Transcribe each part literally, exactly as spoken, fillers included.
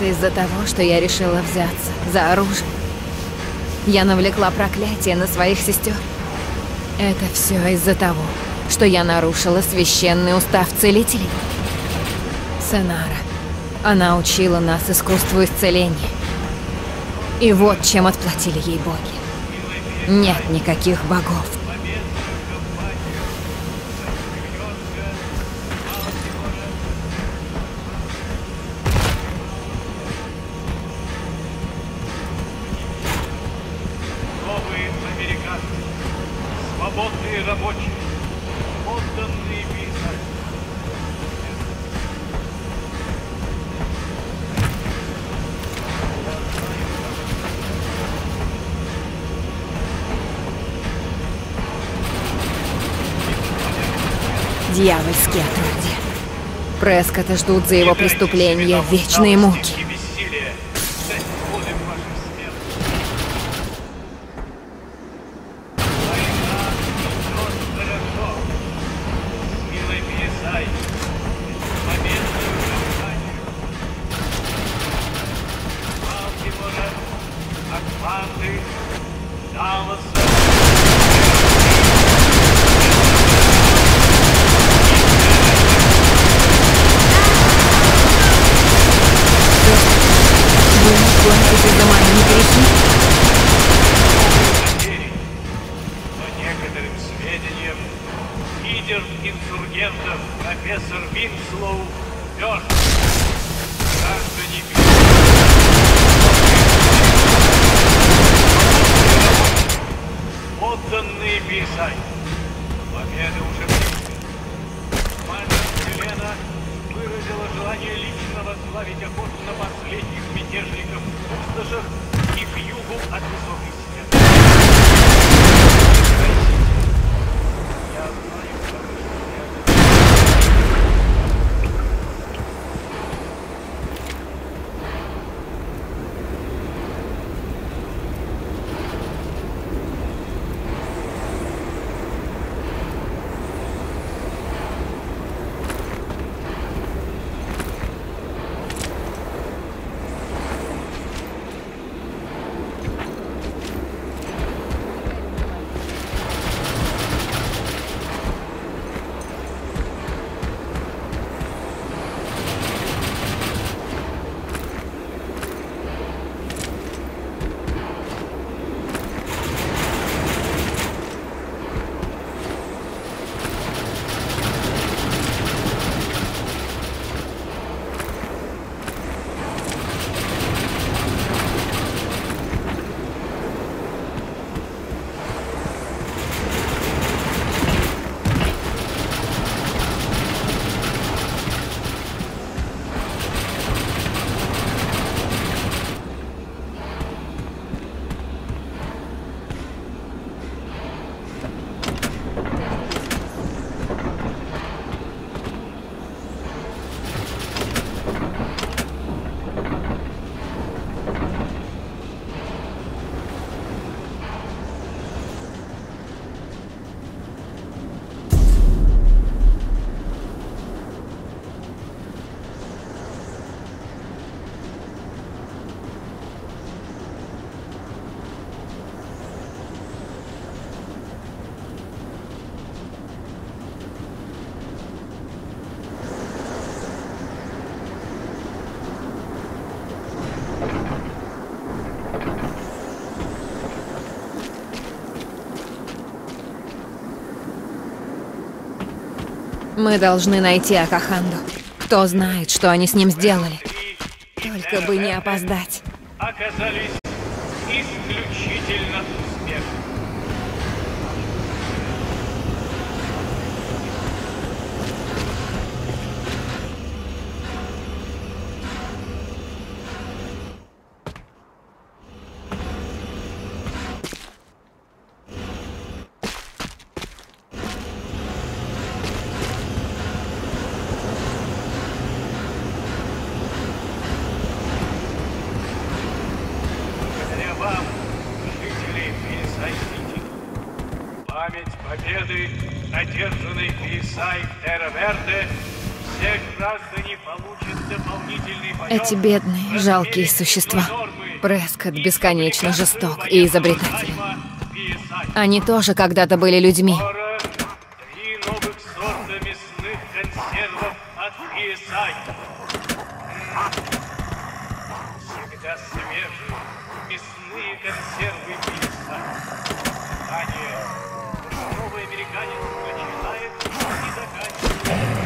Это из-за того, что я решила взяться за оружие. Я навлекла проклятие на своих сестер. Это все из-за того, что я нарушила священный устав целителей. Сенара. Она учила нас искусству исцеления. И вот чем отплатили ей боги. Нет никаких богов. Новые американцы, свободные рабочие, подданные писать. Дьявольские отродья. Прескотта ждут за его преступления вечные муки. За мои грехи? По некоторым сведениям, лидер инсургентов профессор Винслоу мертв. Граждане подданные пи эс ай. Победа уже близко. Мать Елена выразила желание лично возглавить охоту на последних мятежников в пустошах и к югу от высокой стены. Я знаю, как Мы должны найти Акаханду. Кто знает, что они с ним сделали. Только бы не опоздать. Оказались исключительно успешны. Память победы, одержанной пи эс ай в Терра-Верде, Все граждане получат дополнительный паёк. Эти бедные, жалкие существа. Прескотт бесконечно жесток и изобретателен. Они тоже когда-то были людьми. Скоро три новых сорта мясных консервов от пи эс ай. Всегда свежие мясные консервы пи эс ай. Ранее новый американец начинает и заканчивает.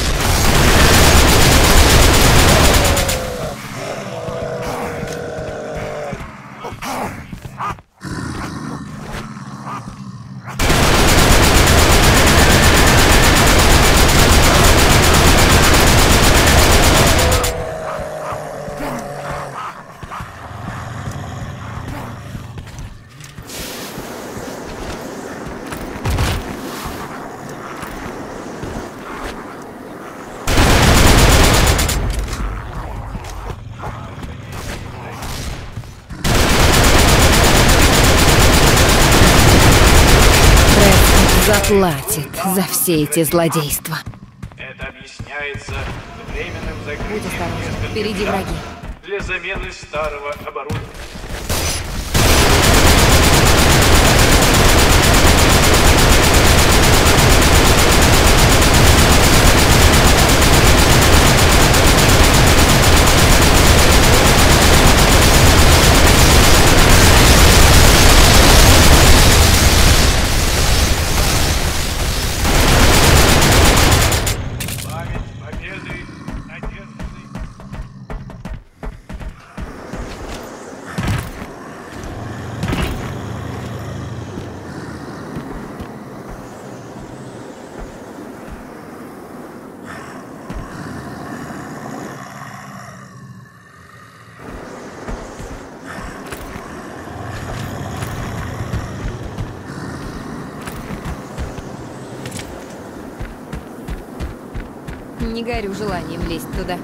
Заплатит за все эти злодейства. Это объясняется временным закрытием Будь осторожен, нескольких впереди шахт враги. для замены старого оборудования. Не горю желанием лезть туда.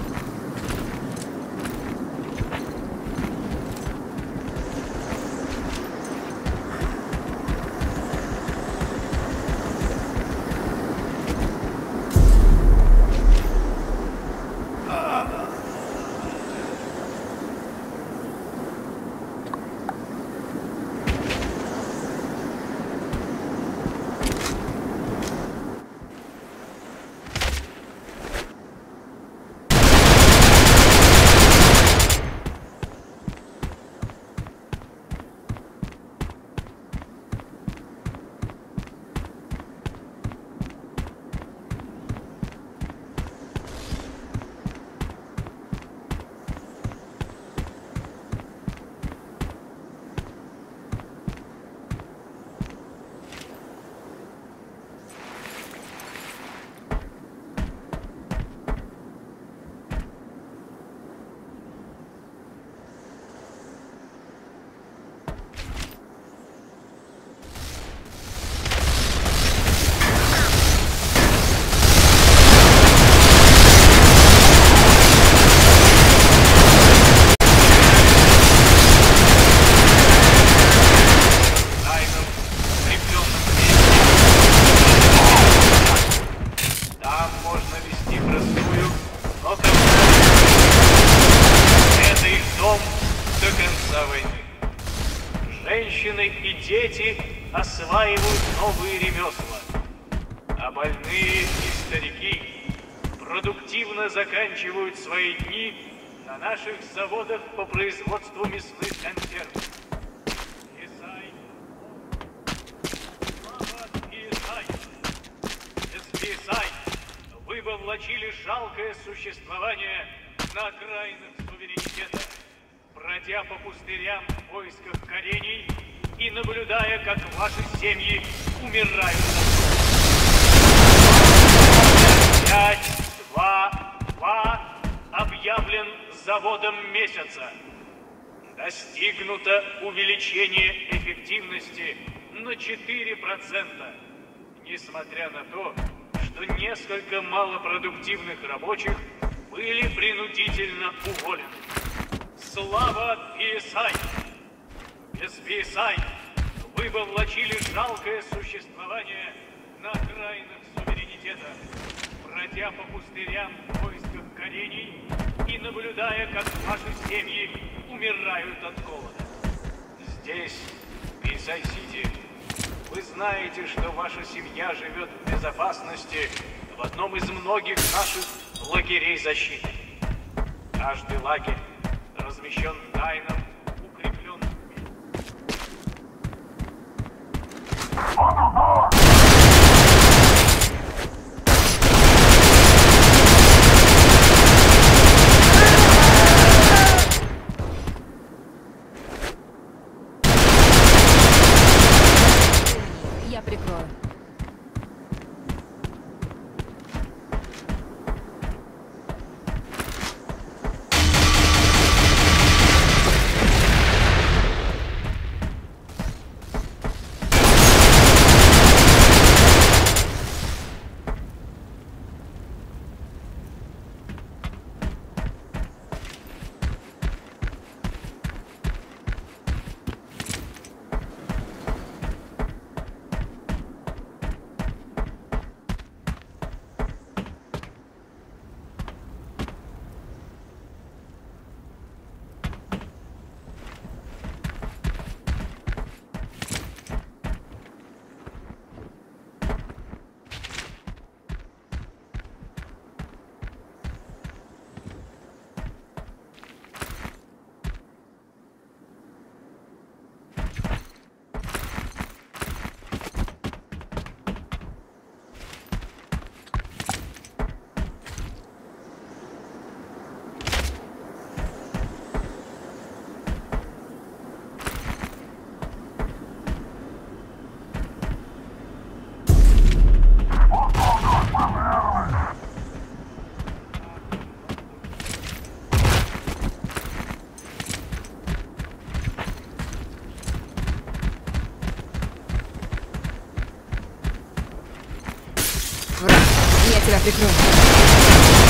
Женщины и дети осваивают новые ремесла, а больные и старики продуктивно заканчивают свои дни на наших заводах по производству мясных консервов. пи эс ай. Слава пи эс ай. Без пи эс ай вы бы влачили жалкое существование на окраинах суверенитета, бродя по пустырям в поисках корений и наблюдая, как ваши семьи умирают. Пять, два, два объявлен заводом месяца. Достигнуто увеличение эффективности на четыре процента, несмотря на то, что несколько малопродуктивных рабочих были принудительно уволены. Слава пи эс ай! Без пи эс ай вы бы влачили жалкое существование на окраинах суверенитета, бродя по пустырям в поисках корений и наблюдая, как ваши семьи умирают от голода. Здесь, в Бейсай-Сити, вы знаете, что ваша семья живет в безопасности в одном из многих наших лагерей защиты. Каждый лагерь размещен тайным, укрепленным. Я прикрою. Я тебя прикрою.